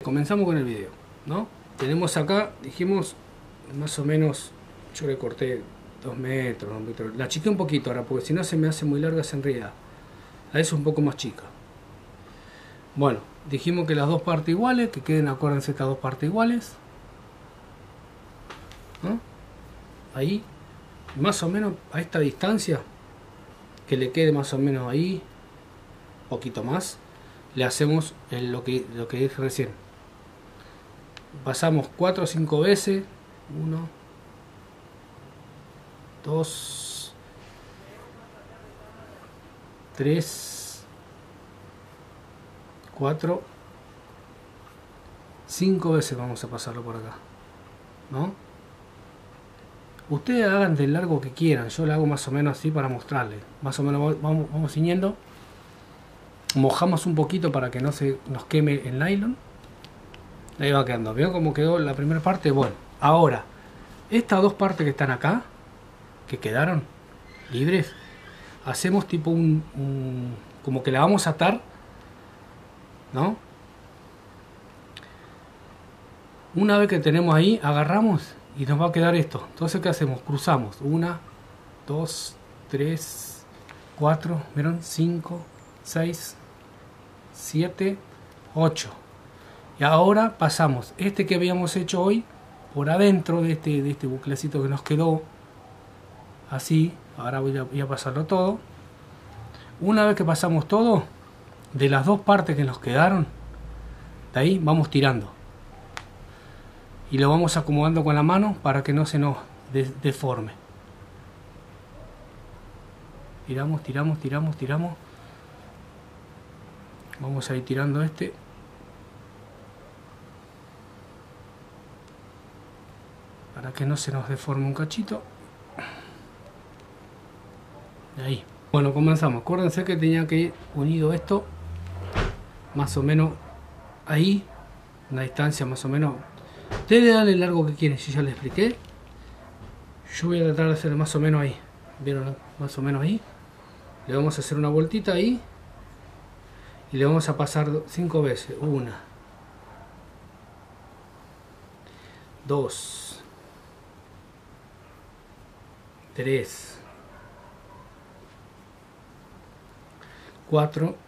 comenzamos con el video, ¿no? Tenemos acá, dijimos, más o menos, yo le corté 2 metros, 1 metro. La achiqué un poquito ahora, porque si no se me hace muy larga esa enredada. A eso un poco más chica. Bueno, dijimos que las dos partes iguales, que queden, acuérdense, estas dos partes iguales, ¿no? Ahí, más o menos a esta distancia, que le quede más o menos ahí, poquito más, le hacemos lo que dije recién. Pasamos 4 o 5 veces, 1, 2, 3, 4, 5 veces vamos a pasarlo por acá, ¿no? Ustedes hagan del largo que quieran, yo lo hago más o menos así para mostrarles. Más o menos vamos ciñendo, mojamos un poquito para que no se nos queme el nylon. Ahí va quedando. ¿Veo cómo quedó la primera parte? Bueno, ahora, estas dos partes que están acá, que quedaron libres, hacemos tipo como que la vamos a atar, ¿no? Una vez que tenemos ahí, agarramos y nos va a quedar esto. Entonces, ¿qué hacemos? Cruzamos. 1, 2, 3, 4, ¿vieron? 5, 6, 7, 8. Y ahora pasamos este que habíamos hecho hoy por adentro de este buclecito que nos quedó. Así. Ahora voy a pasarlo todo. Una vez que pasamos todo, de las dos partes que nos quedaron, de ahí vamos tirando. Y lo vamos acomodando con la mano para que no se nos deforme. Tiramos, tiramos, tiramos, tiramos. Vamos a ir tirando este. Para que no se nos deforme un cachito. Ahí. Bueno, comenzamos. Acuérdense que tenía que ir unido esto. Más o menos ahí. Una distancia más o menos. Ustedes le dan el largo que quieren, si ya les expliqué. Yo voy a tratar de hacer más o menos ahí. ¿Vieron? Más o menos ahí. Le vamos a hacer una vueltita ahí. Y le vamos a pasar 5 veces. 1, 2, 3, 4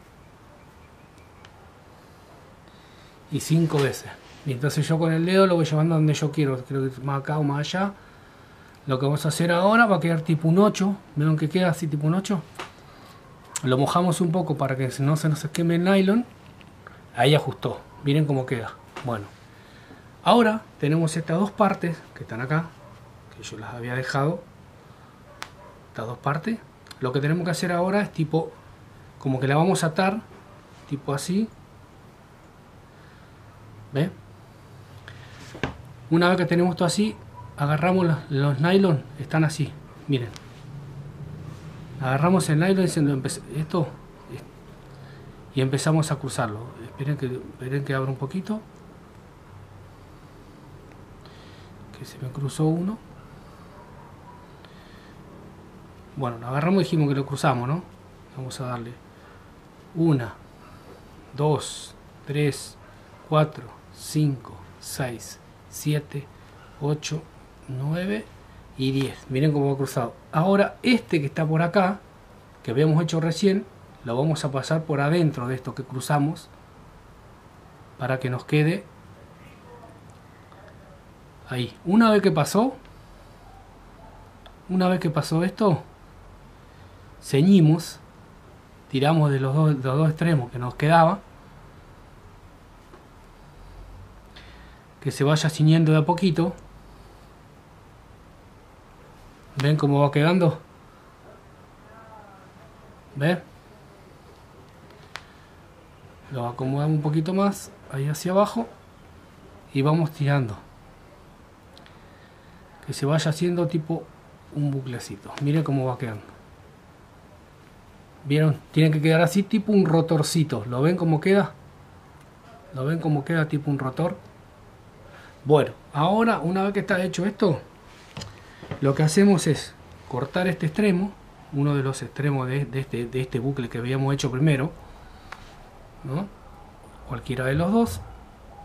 y 5 veces. Y entonces yo con el dedo lo voy llevando donde yo quiero. Creo que más acá o más allá. Lo que vamos a hacer ahora va a quedar tipo un 8. ¿Vieron que queda así tipo un 8? Lo mojamos un poco para que no se nos queme el nylon. Ahí ajustó. Miren cómo queda. Bueno. Ahora tenemos estas dos partes que están acá. Que yo las había dejado. Estas dos partes. Lo que tenemos que hacer ahora es tipo... Como que la vamos a atar. Tipo así. ¿Ven? Una vez que tenemos esto así, agarramos los nylon, están así, miren. Agarramos el nylon diciendo esto y empezamos a cruzarlo. Esperen que abra un poquito. Que se me cruzó uno. Bueno, lo agarramos y dijimos que lo cruzamos, ¿no? Vamos a darle 1, 2, 3, 4, 5, 6, 7, 8, 9 y 10. Miren cómo va cruzado. Ahora este que está por acá, que habíamos hecho recién, lo vamos a pasar por adentro de esto que cruzamos para que nos quede ahí. Una vez que pasó esto, ceñimos, tiramos de los dos extremos que nos quedaba, que se vaya ciñendo de a poquito. ¿Ven cómo va quedando? ¿Ven? Lo acomodamos un poquito más ahí hacia abajo y vamos tirando, que se vaya haciendo tipo un buclecito. Miren cómo va quedando. ¿Vieron? Tiene que quedar así tipo un rotorcito. ¿Lo ven cómo queda? ¿Lo ven cómo queda tipo un rotor? Bueno, ahora una vez que está hecho esto, lo que hacemos es cortar este extremo, uno de los extremos de este bucle que habíamos hecho primero, ¿no? Cualquiera de los dos.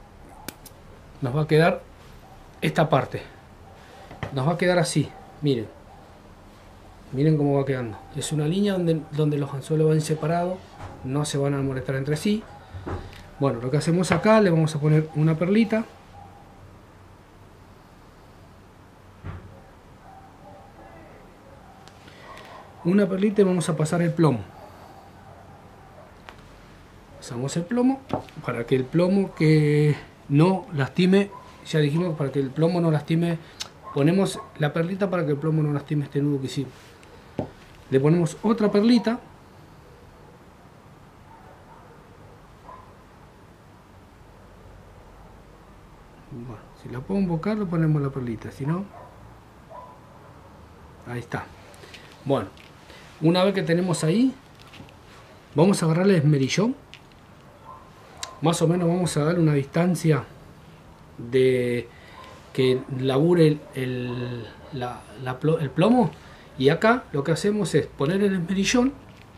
nos va a quedar esta parte. Nos va a quedar así, miren. Miren cómo va quedando. Es una línea donde los anzuelos van separados, no se van a molestar entre sí. Bueno, lo que hacemos acá, le vamos a poner una perlita. Una perlita y vamos a pasar el plomo. Pasamos el plomo para que el plomo que no lastime, ya dijimos, para que el plomo no lastime, ponemos la perlita para que el plomo no lastime este nudo que hicimos. Le ponemos otra perlita. Bueno, si la puedo invocar, le ponemos la perlita, si no, ahí está. Bueno, una vez que tenemos ahí, vamos a agarrar el esmerillón. Más o menos vamos a darle una distancia de que labure el plomo. Y acá lo que hacemos es poner el esmerillón.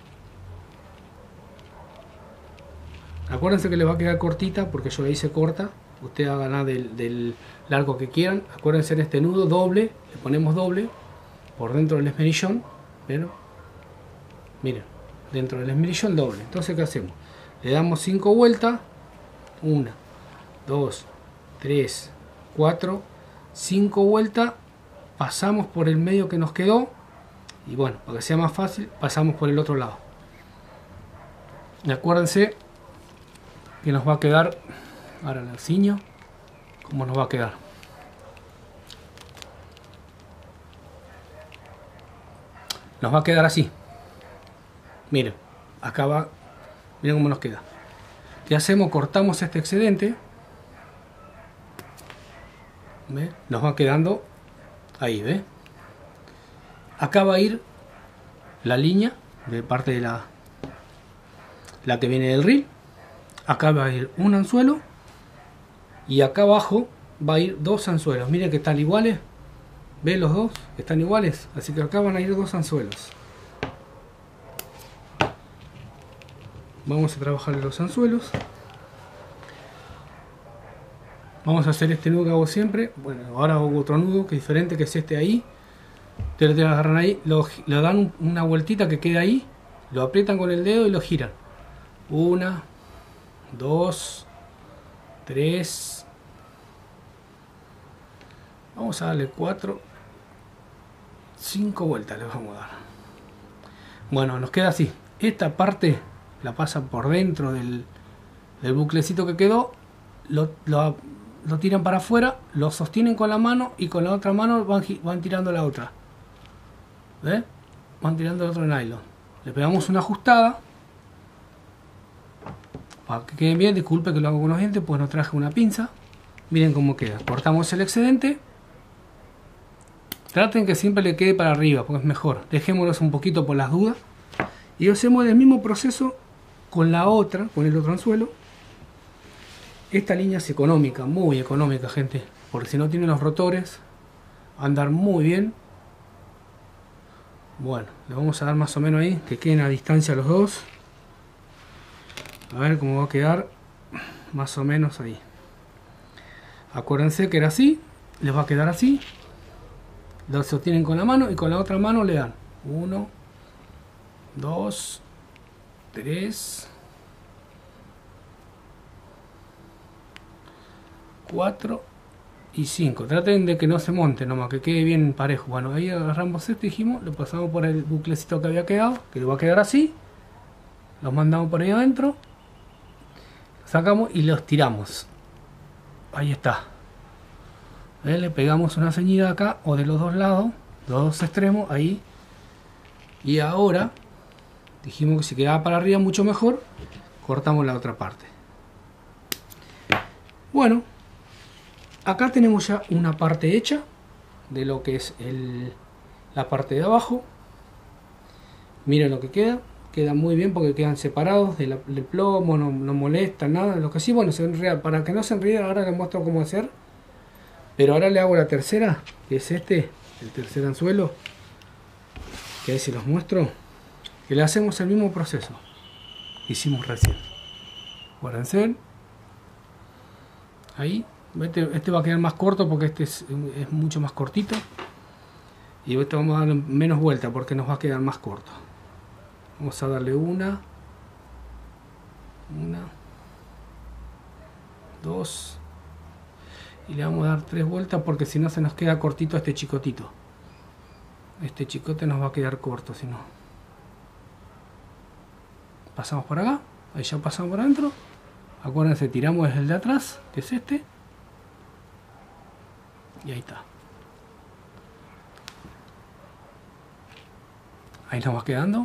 Acuérdense que le va a quedar cortita porque yo la hice corta. Ustedes hagan del largo que quieran. Acuérdense, en este nudo doble, le ponemos doble por dentro del esmerillón. Pero miren, dentro del esmerillón doble. Entonces, ¿qué hacemos? Le damos 5 vueltas. 1, 2, 3, 4, 5 vueltas. Pasamos por el medio que nos quedó. Y bueno, para que sea más fácil, pasamos por el otro lado. Y acuérdense que nos va a quedar, ahora el ciño, ¿cómo nos va a quedar? Nos va a quedar así. Miren, acá va, miren cómo nos queda. ¿Qué hacemos? Cortamos este excedente. ¿Ve? Nos va quedando ahí, ¿ve? Acá va a ir la línea de parte de la que viene del reel. Acá va a ir un anzuelo y acá abajo va a ir 2 anzuelos. Miren que están iguales. ¿Ven los dos? Están iguales. Así que acá van a ir 2 anzuelos. Vamos a trabajar los anzuelos. Vamos a hacer este nudo que hago siempre. Bueno, ahora hago otro nudo que es diferente, que es este ahí. Ustedes lo agarran ahí, le dan una vueltita que queda ahí, lo aprietan con el dedo y lo giran. 1, 2, 3. Vamos a darle 4, 5 vueltas le vamos a dar. Bueno, nos queda así. Esta parte la pasan por dentro del buclecito que quedó, lo tiran para afuera, lo sostienen con la mano y con la otra mano van tirando la otra. ¿Ves? Van tirando el otro nylon. Le pegamos una ajustada para que queden bien. Disculpe que lo hago con los dientes, pues no traje una pinza. Miren cómo queda. Cortamos el excedente. Traten que siempre le quede para arriba, porque es mejor. Dejémoslos un poquito por las dudas. Y hacemos el mismo proceso con la otra, con el otro anzuelo. Esta línea es económica, muy económica, gente. Porque si no tiene los rotores, va a andar muy bien. Bueno, le vamos a dar más o menos ahí, que queden a distancia los dos. A ver cómo va a quedar, más o menos ahí. Acuérdense que era así, les va a quedar así. Lo sostienen con la mano y con la otra mano le dan 1, 2, 3, 4 y 5. Traten de que no se monte nomás, que quede bien parejo. Bueno, ahí agarramos este, dijimos, lo pasamos por el buclecito que había quedado, que va a quedar así. Los mandamos por ahí adentro, sacamos y los tiramos. Ahí está. Le pegamos una ceñida acá o de los dos lados, los dos extremos, ahí. Y ahora dijimos que si quedaba para arriba mucho mejor, cortamos la otra parte. Bueno, acá tenemos ya una parte hecha de lo que es la parte de abajo. Miren lo que queda. Queda muy bien porque quedan separados del plomo, no molesta nada. Lo que sí, bueno, se enreda. Para que no se enrede, ahora les muestro cómo hacer. Pero ahora le hago la tercera, que es el tercer anzuelo. Que ahí se los muestro. Que le hacemos el mismo proceso que hicimos recién. Guárdense. Ahí Este va a quedar más corto porque este es mucho más cortito. Y este vamos a darle menos vuelta porque nos va a quedar más corto. Vamos a darle una, dos, y le vamos a dar 3 vueltas porque si no se nos queda cortito este chicotito. Este chicote nos va a quedar corto si no. Pasamos por acá, ahí ya pasamos por adentro. Acuérdense, tiramos desde el de atrás, que es este. Y ahí está. Ahí nos va quedando.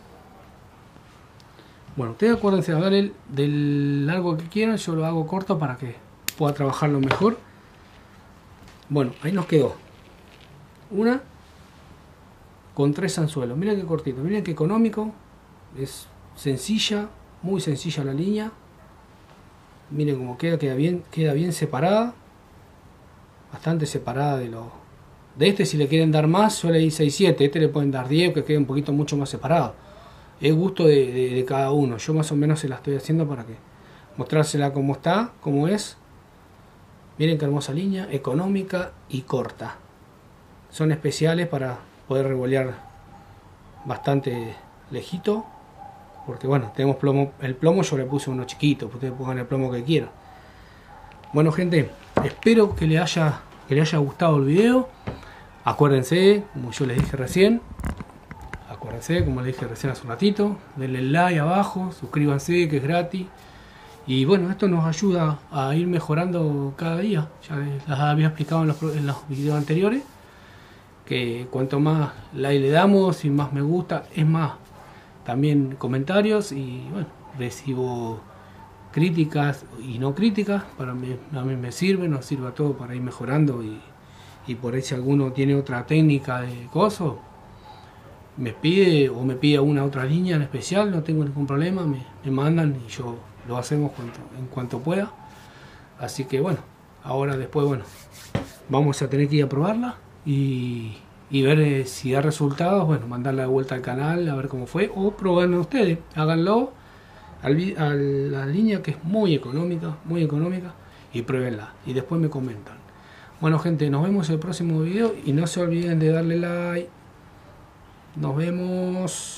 Bueno, ustedes acuérdense de dar del largo que quieran. Yo lo hago corto para que pueda trabajarlo mejor. Bueno, ahí nos quedó una con 3 anzuelos. Miren qué cortito, miren qué económico. Es sencilla, muy sencilla la línea. Miren cómo queda bien separada. Bastante separada de lo... De este, si le quieren dar más, suele ir 6-7. Este le pueden dar 10, que quede un poquito mucho más separado. Es gusto de cada uno. Yo más o menos se la estoy haciendo para que mostrársela como está, como es. Miren qué hermosa línea, económica y corta. Son especiales para poder revolear bastante lejito. Porque bueno, tenemos plomo. El plomo yo le puse uno chiquito, ustedes pongan el plomo que quieran. Bueno gente, espero que les haya gustado el video. Acuérdense, como yo les dije recién, como les dije recién hace un ratito, denle like abajo, suscríbanse que es gratis. Y bueno, esto nos ayuda a ir mejorando cada día. Ya las había explicado en los videos anteriores, que cuanto más like le damos y más me gusta, es más, también comentarios. Y bueno, recibo críticas y no críticas, para mí, a mí me sirve, nos sirve a todos para ir mejorando. Y por ahí si alguno tiene otra técnica de coso, me pide una otra línea en especial, no tengo ningún problema, me mandan y yo lo hacemos en cuanto pueda. Así que bueno, ahora después bueno, vamos a tener que ir a probarla y ver si da resultados. Bueno, mandarla de vuelta al canal a ver cómo fue, o probarlo ustedes, háganlo a la línea, que es muy económica, y pruébenla y después me comentan. Bueno gente, nos vemos en el próximo video y no se olviden de darle like. Nos vemos.